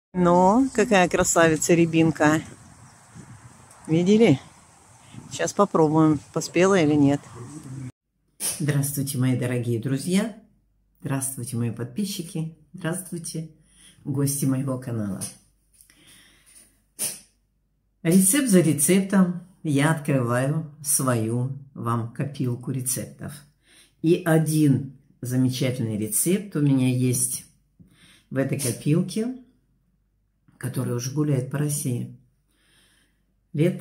Ну, какая красавица рябинка. Видели? Сейчас попробуем, поспела или нет. Здравствуйте, мои дорогие друзья. Здравствуйте, мои подписчики. Здравствуйте, гости моего канала. Рецепт за рецептом я открываю свою вам копилку рецептов. И один замечательный рецепт у меня есть в этой копилке, который уже гуляет по России. Лет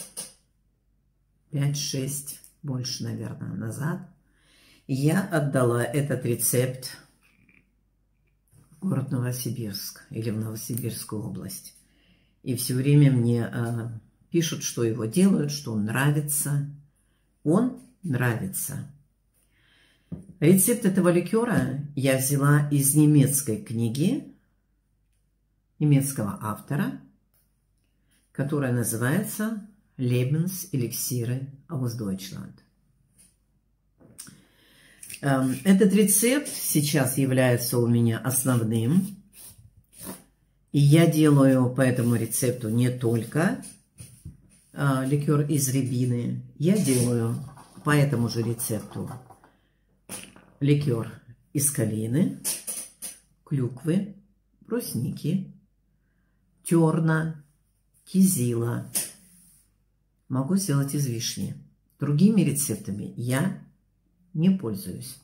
5-6, больше, наверное, назад. Я отдала этот рецепт в город Новосибирск или в Новосибирскую область. И все время мне пишут, что его делают, что он нравится. Он нравится. Рецепт этого ликера я взяла из немецкой книги немецкого автора, которая называется Lebenselixiere aus Deutschland. Этот рецепт сейчас является у меня основным. И я делаю по этому рецепту не только ликер из рябины. Я делаю по этому же рецепту ликер из калины, клюквы, брусники, терна, кизила. Могу сделать из вишни. Другими рецептами я не пользуюсь.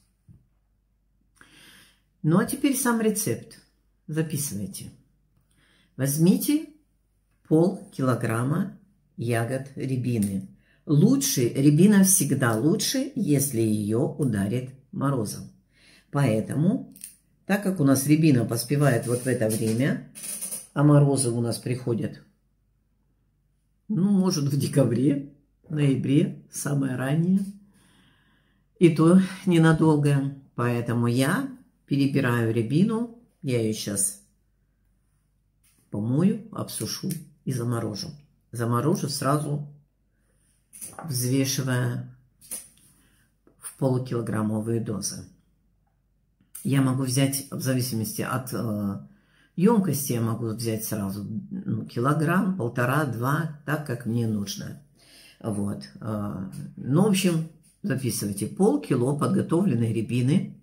Ну а теперь сам рецепт. Записывайте. Возьмите полкилограмма ягод рябины. Лучше, рябина всегда лучше, если ее ударит морозом. Поэтому, так как у нас рябина поспевает вот в это время, а морозы у нас приходят, ну, может, в декабре, ноябре, самое раннее, и то ненадолго. Поэтому я перебираю рябину, я ее сейчас помою, обсушу и заморожу. Заморожу сразу, взвешивая в полукилограммовые дозы. Я могу взять, в зависимости от емкости, я могу взять сразу килограмм, 1,5-2, так как мне нужно. Вот. Ну, в общем, записывайте. Полкило подготовленной рябины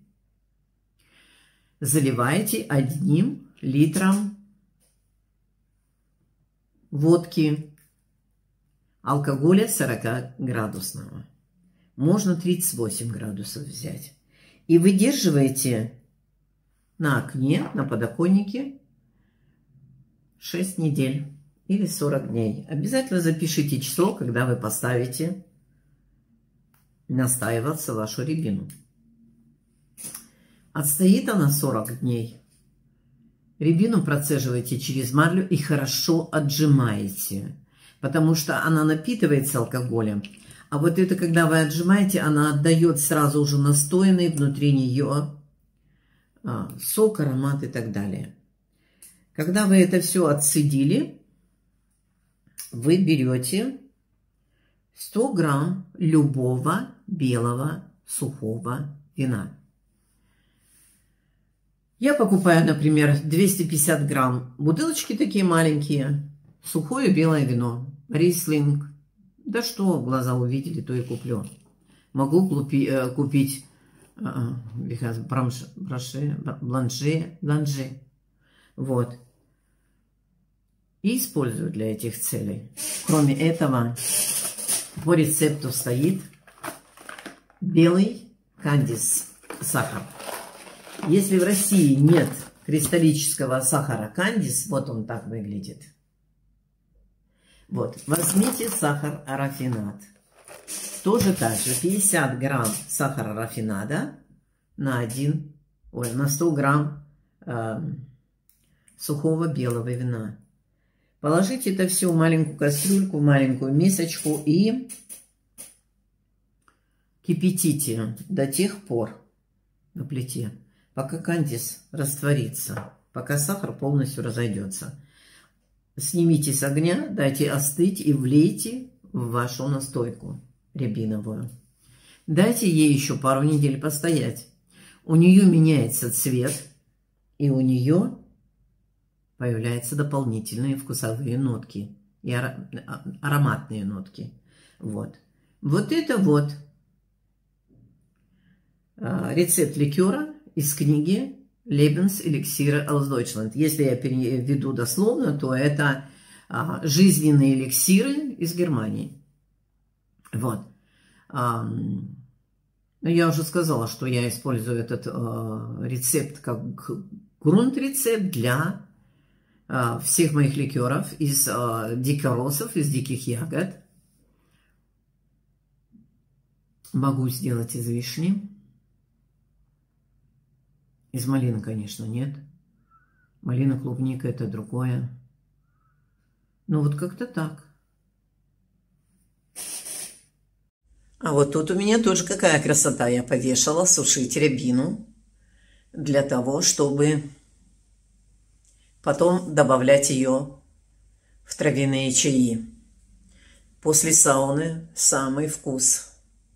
заливаете 1 литром водки, алкоголя 40-градусного. Можно 38 градусов взять. И выдерживаете на окне, на подоконнике 6 недель или 40 дней. Обязательно запишите число, когда вы поставите настаиваться вашу рябину. Отстоит она 40 дней. Рябину процеживаете через марлю и хорошо отжимаете, потому что она напитывается алкоголем. А вот это, когда вы отжимаете, она отдает сразу уже настоянный внутри нее сок, аромат и так далее. Когда вы это все отцедили, вы берете 100 грамм любого белого сухого вина. Я покупаю, например, 250 грамм, бутылочки такие маленькие, сухое белое вино, рислинг. Да что глаза увидели, то и куплю. Могу купить бланже. Вот. И использую для этих целей. Кроме этого, по рецепту стоит белый кандис сахар. Если в России нет кристаллического сахара кандис, вот он так выглядит. Вот, возьмите сахар рафинад. Тоже так же 50 грамм сахара рафинада на 100 грамм сухого белого вина. Положите это все в маленькую кастрюльку, в маленькую мисочку и кипятите до тех пор на плите, пока кандис растворится, пока сахар полностью разойдется. Снимите с огня, дайте остыть и влейте в вашу настойку рябиновую. Дайте ей еще пару недель постоять. У нее меняется цвет, и у нее появляются дополнительные вкусовые нотки и ароматные нотки. Вот. Вот это вот рецепт ликера из книги Lebenselixiere aus Deutschland. Если я переведу дословно, то это жизненные эликсиры из Германии. Вот. Я уже сказала, что я использую этот рецепт как грунт-рецепт для всех моих ликеров из дикоросов, из диких ягод. Могу сделать из вишни. Из малины, конечно, нет. Малина, клубника – это другое. Ну, вот как-то так. А вот тут у меня тоже какая красота. Я повешала сушить рябину для того, чтобы потом добавлять ее в травяные чаи. После сауны самый вкус.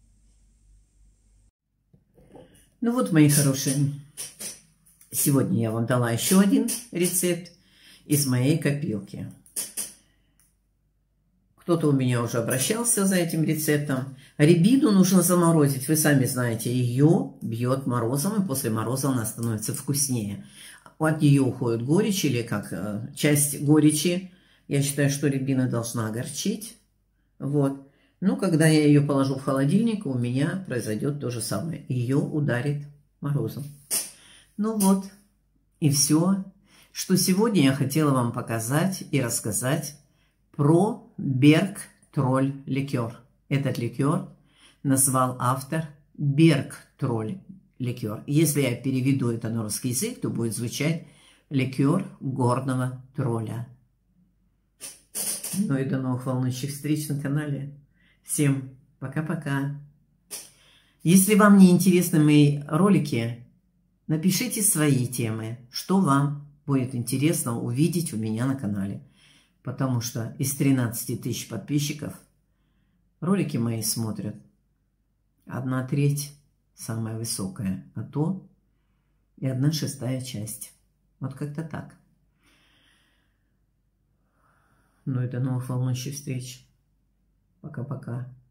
Ну вот, мои хорошие, сегодня я вам дала еще один рецепт из моей копилки. Кто-то у меня уже обращался за этим рецептом. Рябину нужно заморозить. Вы сами знаете, ее бьет морозом, и после мороза она становится вкуснее. От нее уходит горечь, или как часть горечи. Я считаю, что рябина должна огорчить. Вот. Но когда я ее положу в холодильник, у меня произойдет то же самое. Ее ударит морозом. Ну вот. И все, что сегодня я хотела вам показать и рассказать про Берг-тролль ликер. Этот ликер назвал автор Берг-тролль ликер. Если я переведу это на русский язык, то будет звучать ликер горного тролля. Ну и до новых волнующих встреч на канале. Всем пока-пока. Если вам не интересны мои ролики, напишите свои темы, что вам будет интересно увидеть у меня на канале. Потому что из 13 тысяч подписчиков ролики мои смотрят 1/3, самая высокая, а то и 1/6 часть. Вот как-то так. Ну и до новых волнующих встреч. Пока-пока.